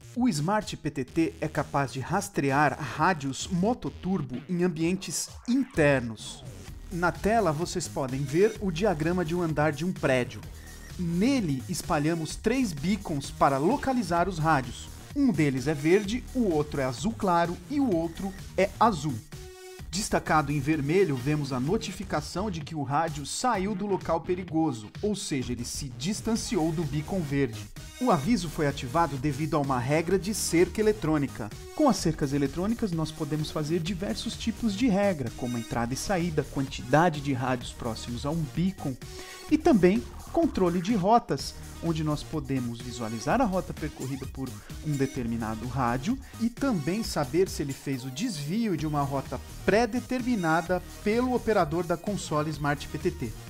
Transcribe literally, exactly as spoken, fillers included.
O Smart P T T é capaz de rastrear rádios mototurbo em ambientes internos. Na tela vocês podem ver o diagrama de um andar de um prédio. Nele espalhamos três beacons para localizar os rádios. Um deles é verde, o outro é azul claro e o outro é azul. Destacado em vermelho, vemos a notificação de que o rádio saiu do local perigoso, ou seja, ele se distanciou do beacon verde. O aviso foi ativado devido a uma regra de cerca eletrônica. Com as cercas eletrônicas, nós podemos fazer diversos tipos de regra, como entrada e saída, quantidade de rádios próximos a um beacon e também controle de rotas, onde nós podemos visualizar a rota percorrida por um determinado rádio e também saber se ele fez o desvio de uma rota pré-determinada pelo operador da console Smart P T T.